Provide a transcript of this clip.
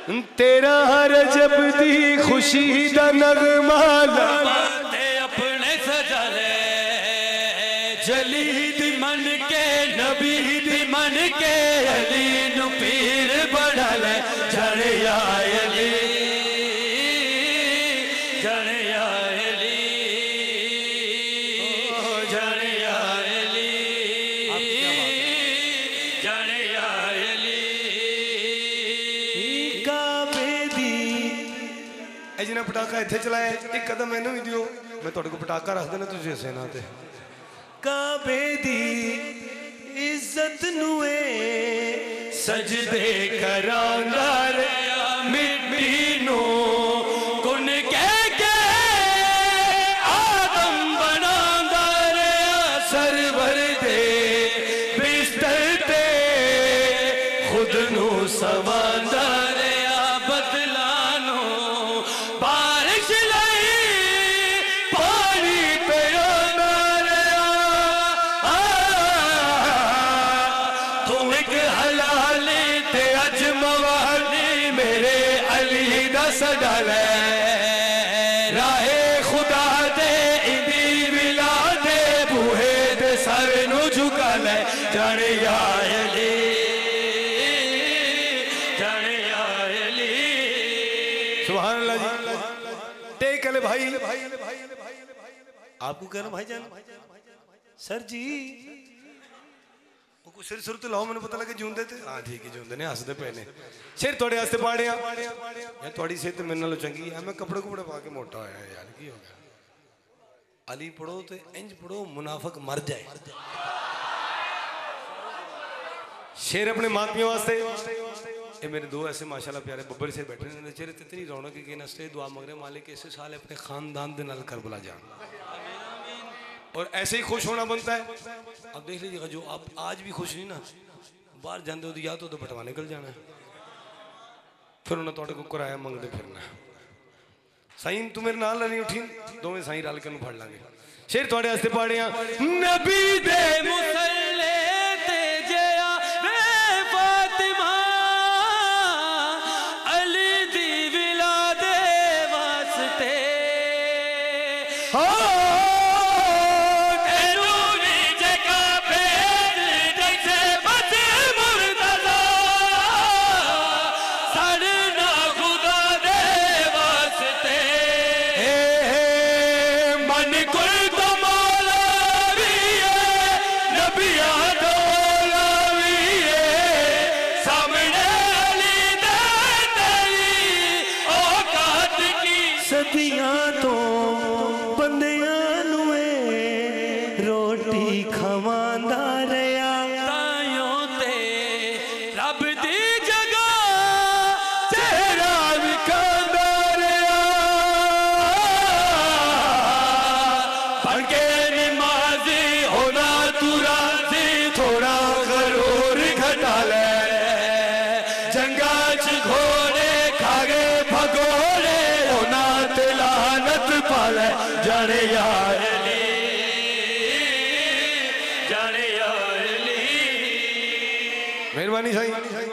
تیرا رجب دی خوشی دا نغمہ تے اپنے سجا لے جلی دی من کے نبی دی من کے علی نو پیر بڑھا لے جڑ یا علی جڑ یا علی جڑ یا علی جڑ یا علی کعبے دی اے جنہ پٹاکا ایتھے چلائے ایک قدم میں بھی دیو میں توڑے کو پٹاکا رکھ دینا تجھے سے نہ تے کعبے دی عزت نوے سجدے کرانگا ریا مٹی نو کن کہہ کے آدم بنانگا ریا سرور دے بستر تے خود نو سواندہ ریا بدلانو بارش لئی پانی پیانا ریا تم ایک حلالی تے اج موالی میرے علی دا صدا لے راہ خدا دے اندی ولا دے بوہے دے سر نو جھکا لے جڑ یا علی جڑ یا علی سبحان اللہ جی ٹیک لے بھائی آپ کو کہنا بھائی جان سر جی کوئی سر سر تو لاؤ میں نے پتہ لگا جون دیتے ہاں ٹھیک ہے جون دینے ہس دے پہنے شیر توڑے ہستے پاڑے ہیں یا توڑی سے تے میں نہ لو چنگی ہے میں کپڑے کو بڑے پا کے موٹا ہویا ہے یار کی ہو گیا علی پڑھو تے انج پڑھو منافق مر جائے شیر اپنے ماتمیوں واسطے اے میرے دو ایسے ماشاءاللہ پیارے ببر سے بیٹھے ہیں چہرے اتنی رونق کی نستے دعا مانگنے مالک ایسے سال اپنے خاندان دے نال کربلا جان اور ایسے ہی خوش ہونا بنتا ہے اب دیکھ لیجیے گا جو آپ آج بھی خوش نہیں نا باہر جاندے ہو تو یا تو بٹوا نکل جانا ہے پھر انہوں نے توڑے کو کرایا مانگ دے پھرنا ہے سائن تو میرے نال نہیں اٹھی دو میں سائن رال کے انہوں پڑھ لانگے شیر توڑے ہستے پاڑے ہیں نبی دے مسلے تے جیا رے فاطمہ علی دی ولا دے واسطے صدیاں تو بندیاں نوے روٹی کھواندا ریا تائیوں تے رب دی جگہ چہرہ وکھاندا ریا پڑھ کے نمازی ہونا تو راضی تھوڑا غرور گھٹا لے جنگا چ گھوڑے کھاگے بھگوڑے ہونا تلانت پالے جڑ یا علی جڑ یا علی مہربانی سائیں